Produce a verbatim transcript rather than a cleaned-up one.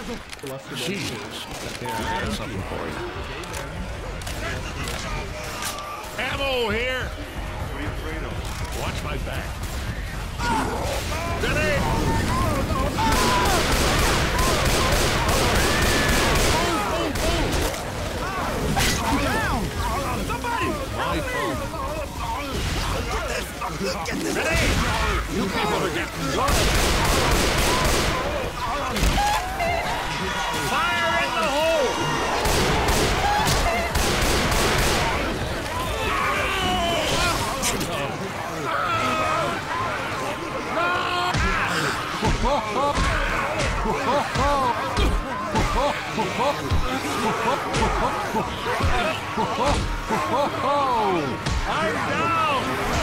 Jesus. Here, I got something for you. Ammo here! What are you afraid of? Watch my back. Ready? Somebody! My fault. Get this! Ready? You people are getting drunk. Fire in the hole! I'm down!